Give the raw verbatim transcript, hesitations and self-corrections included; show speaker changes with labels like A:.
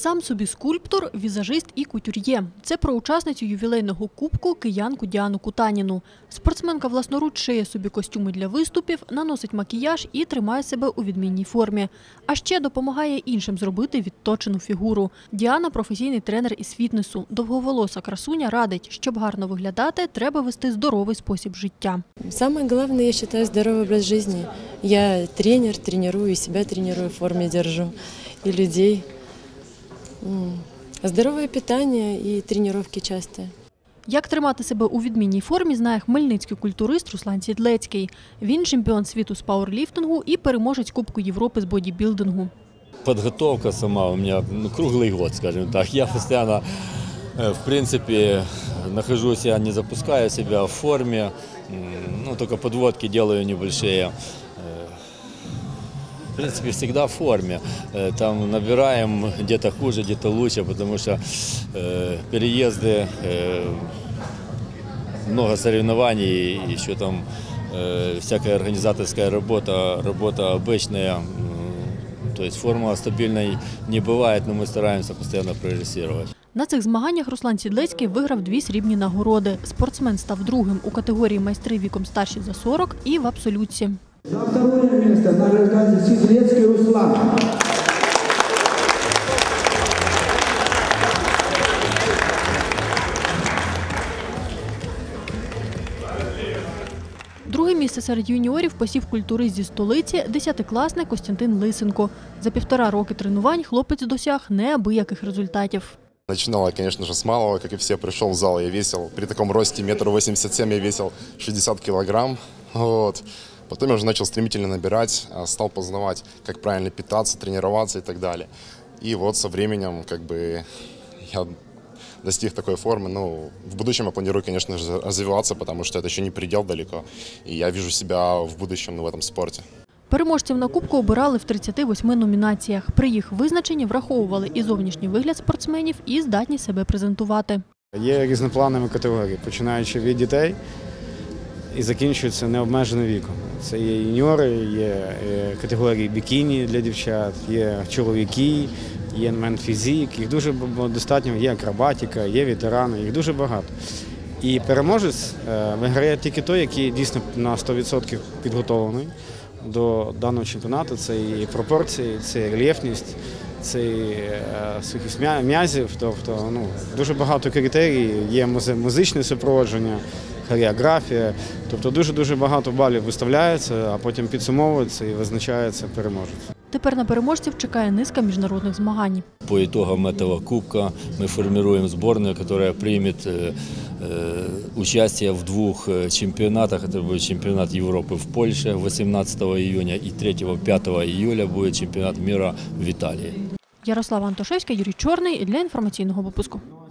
A: Сам собі скульптор, візажист і кутюр'є. Це про учасницю ювілейного кубку киянку Діану Кутаніну. Спортсменка власноруч шиє собі костюми для виступів, наносить макіяж і тримає себе у відмінній формі. А ще допомагає іншим зробити відточену фігуру. Діана – професійний тренер із фітнесу. Довговолоса красуня радить, щоб гарно виглядати, треба вести здоровий спосіб життя.
B: Самое главное, я считаю, здоровый образ жизни. Я тренер, тренирую, себя тренирую, в форме держу и людей. Здорове питання і тренування часті.
A: Як тримати себе у відмінній формі, знає хмельницький культурист Руслан Сідлецький. Він чемпіон світу з пауерліфтингу і переможець Кубку Європи з бодібілдингу.
C: Подготовка сама у меня ну, круглый год, скажем так. Я постоянно, в принципе, нахожусь, я не запускаю себя в форме, ну, только подводки делаю небольшие. В принципе, всегда в форме. Там набираем где-то хуже, где-то лучше, потому что э, переезды, э, много соревнований, еще там э, всякая организаторская работа, работа обычная. То есть форма стабильной не бывает, но мы стараемся постоянно прогрессировать.
A: На цих змаганнях Руслан Сідлецький виграв дві срібні нагороди. Спортсмен став другим у категорії майстри віком старші за сорок і в абсолютці.
D: За второе место награждается Сідлецький Руслан.
A: Друге місце серед юніорів посів культурист зі столиці – десятикласник Костянтин Лисенко. За півтора роки тренувань хлопець досяг неабияких результатів.
E: Начинала, конечно же, с малого, как и все, пришел в зал, я весил, при таком росте метр восемьдесят семь я весил шестьдесят килограмм. Вот. Потом я уже начал стремительно набирать, стал познавать, как правильно питаться, тренироваться и так далее. И вот со временем как бы я достиг такой формы. Ну, в будущем я планирую, конечно же, развиваться, потому что это еще не предел далеко. И я вижу себя в будущем, ну, в этом спорте.
A: Переможців на кубку обирали в тридцяти восьми номінаціях. При їх визначенні враховували і зовнішній вигляд спортсменів, і здатність себе презентувати.
F: Є різнопланові категорії, починаючи від дітей і закінчуються необмеженим віком. Це є юніори, є категорії бікіні для дівчат, є чоловіки, є менфізік, їх дуже достатньо, є акробатика, є ветерани, їх дуже багато. І переможець виграє тільки той, який дійсно на сто відсотків підготовлений до даного чемпіонату. Це і пропорції, це і рельєфність, це і сухість м'язів, тобто ну, дуже багато критерій, є музичне супроводження, хореографія, тобто дуже-дуже багато балів виставляється, а потім підсумовується і визначається переможець.
A: Тепер на переможців чекає низка міжнародних змагань.
C: По итогам этого кубка мы формируем сборную, которая примет э, участие в двух чемпионатах. Это будет чемпионат Европы в Польше восемнадцатого июня и третьего-пятого июля будет чемпионат мира в Италии.
A: Ярослава Антошевська, Юрій Чорний для інформаційного випуску.